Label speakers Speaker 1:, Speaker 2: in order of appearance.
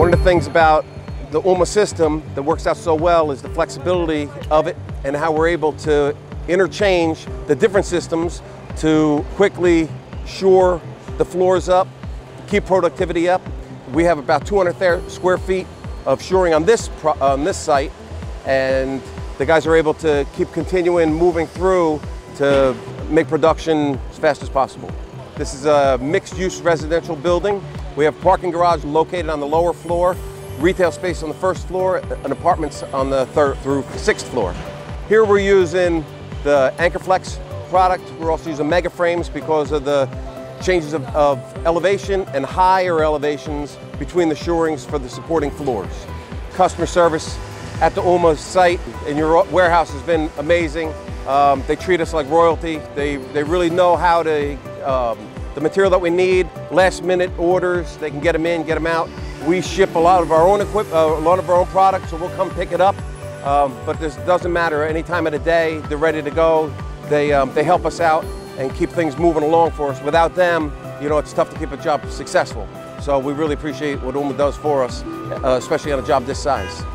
Speaker 1: One of the things about the ULMA system that works out so well is the flexibility of it and how we're able to interchange the different systems to quickly shore the floors up, keep productivity up. We have about 200 square feet of shoring on this site, and the guys are able to keep continuing moving through to make production as fast as possible. This is a mixed-use residential building. We have parking garage located on the lower floor, retail space on the first floor, and apartments on the third through sixth floor. Here we're using the AnchorFlex product. We're also using mega frames because of the changes of elevation and higher elevations between the shorings for the supporting floors. Customer service at the ULMA site in your warehouse has been amazing. They treat us like royalty. They really know how to, the material that we need, last minute orders, they can get them in, get them out. We ship a lot of our own equipment, a lot of our own products, so we'll come pick it up. But this doesn't matter, any time of the day, they're ready to go. They help us out and keep things moving along for us. Without them, you know, it's tough to keep a job successful. So we really appreciate what ULMA does for us, especially on a job this size.